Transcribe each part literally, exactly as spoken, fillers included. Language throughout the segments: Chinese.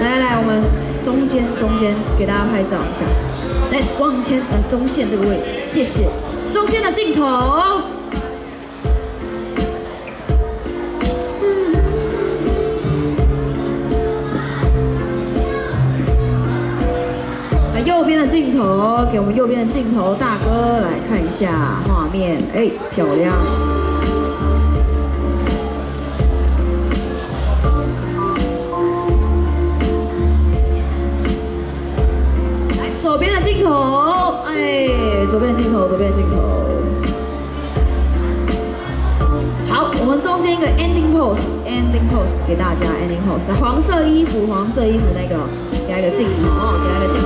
来来，我们中间中间给大家拍照一下。来，往前呃中线这个位置，谢谢。中间的镜头。来，右边的镜头，给我们右边的镜头，大哥来看一下画面，哎，漂亮。 左边的镜头，哎，左边的镜头，左边的镜头。好，我们中间一个 ending pose，ending pose 给大家 ending pose， 黄色衣服，黄色衣服那个，给他一个镜头哦，给他一个镜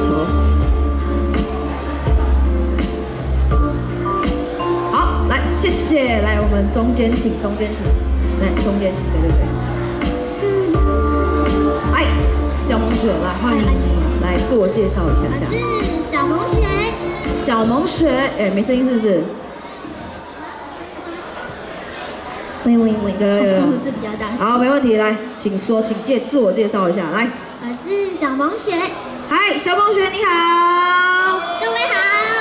头。好，来，谢谢，来，我们中间请，中间请，来，中间请，对对对。哎，小萌雪，来欢迎你。 来自我介绍一下下。 我是小萌雪。 小萌雪，哎，没声音是不是？ 喂喂喂， 有有有， 这比较大声。 好，没问题，来，请说，请介自我介绍一下，来。 我是小萌雪。 嗨，小萌雪你好。 各位好。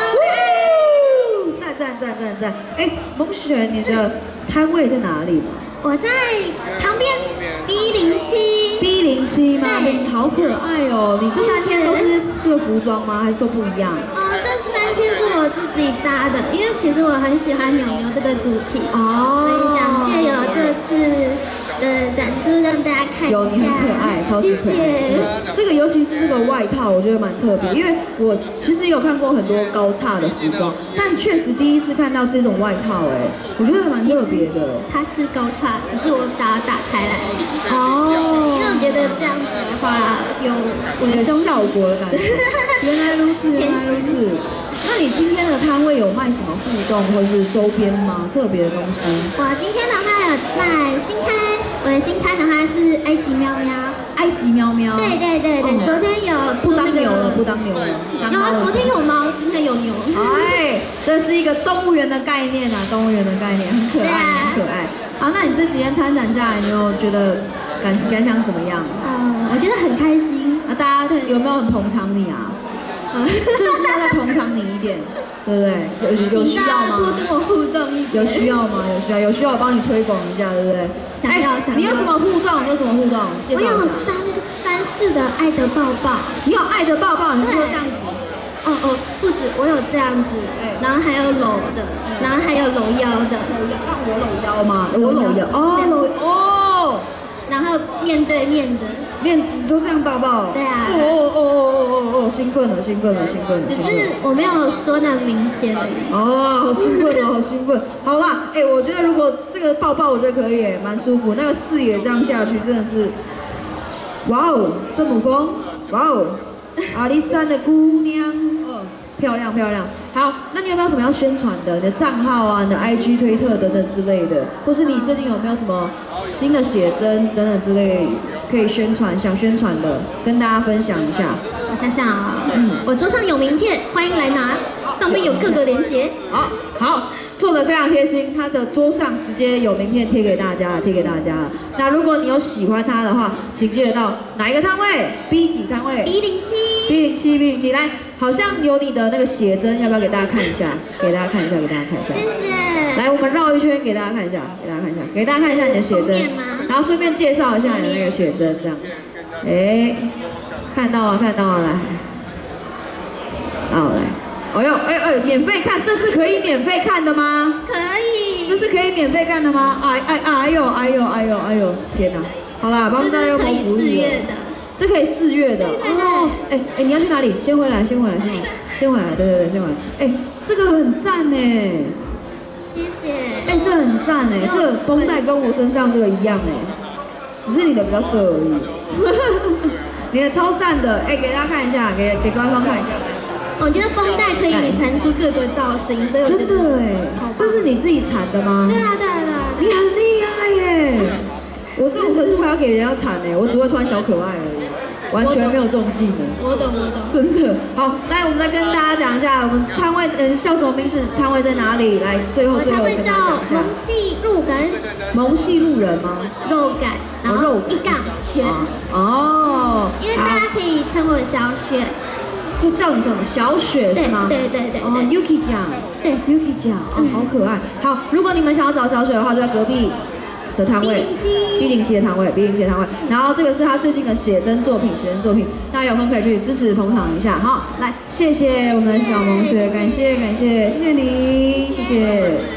赞赞赞赞赞！哎，萌雪，你的摊位在哪里嘛？ 我在旁边 B 零七。B 零七吗？好可爱哦！你这三天都是这个服装吗？还是都不一样？ 哦，这三天是我自己搭的，因为其实我很喜欢牛牛这个主题哦，所以想借由这次的展出让大家看一下。 有，你很可爱，超级可爱。谢谢。这个尤其是这个外套，我觉得蛮特别，因为我其实有看过很多高叉的服装，但确实第一次看到这种外套，哎，我觉得蛮特别的。 它是高叉，只是我把它打开来。 哦。 因为我觉得这样子的话有我的效果的感觉。原来如此，原来如此。那你今天的摊位有卖什么互动或是周边吗？特别的东西？ 哇，今天的话有卖新刊，我的新刊的话是埃及喵喵。 埃及喵喵。对对对对，昨天有不当牛了，不当牛了。 有啊，昨天有猫，今天有牛。哎， 这是一个动物园的概念啊，动物园的概念，很可爱，很可爱。好，那你这几天参展下来，你有觉得感感想怎么样？ 嗯，我觉得很开心啊，大家有没有很捧场你啊？是不是要再捧场你一点，对不对？有有需要吗？ 多跟我互动一点。 有需要吗？有需要，有需要我帮你推广一下，对不对？ 想要想要。 你有什么互动？你有什么互动？ 我有三三式的爱的抱抱。 你有爱的抱抱？你是说这样子？ 哦哦，不止，我有这样子，然后还有搂的，然后还有搂腰的。 搂腰？让我搂腰吗？我搂腰。哦，搂哦。 然后面对面的。 面都这样抱抱， 对啊， 哦哦哦哦哦哦，兴奋了，兴奋了，兴奋了， 只是我没有说那么明显而已。 哦，好兴奋哦，好兴奋。好啦，哎，我觉得如果这个抱抱，我觉得可以，蛮舒服。那个视野这样下去，真的是，哇哦，圣母峰，哇哦，阿里山的姑娘，哦，漂亮漂亮。好，那你有没有什么要宣传的？你的账号啊，你的 I G 推特等等之类的，或是你最近有没有什么新的写真等等之类？可以宣传，想宣传的，跟大家分享一下。 我想想啊，嗯，我桌上有名片，欢迎来拿，上面有各个连结。 好，好，做得非常贴心，他的桌上直接有名片贴给大家，贴给大家。那如果你有喜欢他的话，请记得到哪一个摊位 ？B 几摊位 ？B 零七。 B 零七 B 零七，来，好像有你的那个写真，要不要给大家看一下？给大家看一下，给大家看一下。 谢谢。 来，我们绕一圈给大家看一下，给大家看一下，给大家看一下你的写真，然后顺便介绍一下你的那个写真，这样。哎，看到了，看到了，来，好来，哎呦，哎哎，免费看，这是可以免费看的吗？ 可以。 这是可以免费看的吗？哎哎哎呦哎呦哎呦哎呦，天哪！好啦，帮大家又谋福利了。这可以试阅的。哦。哎哎，你要去哪里？先回来，先回来，先回来，先回来，对对对，先回来。哎，这个很赞呢。 谢谢。 哎，这很赞哎，这个绷带跟我身上这个一样哎，只是你的比较色而已。你的超赞的，哎，给大家看一下，给给官方看一下。 我觉得绷带可以缠出各个造型，所以我觉得真的哎，这是你自己缠的吗？ 对啊对啊对啊。 你很厉害耶！我这种程度还要给人家缠哎，我只会穿小可爱而已。完全没有这种技能， 我懂我懂， 真的。好，来我们再跟大家讲一下，我们摊位嗯叫什么名字？摊位在哪里？来，最后最后跟大家讲一下。 萌系路人， 萌系路人吗？ 肉感，然后一杠圈。 哦， 哦， 因为大家可以称我小雪， 就叫你什么小雪是吗？ 对对对对。 哦 ，Yuki 酱，对 Yuki 酱，哦，好可爱。好，如果你们想要找小雪的话，就在隔壁的摊位 B 零七 B 零七的摊位 B 零七的摊位。然后这个是他最近的写真作品，写真作品，大家有空可以去支持捧场一下哈。来，谢谢我们的小萌学，感谢感谢，谢谢你，谢谢。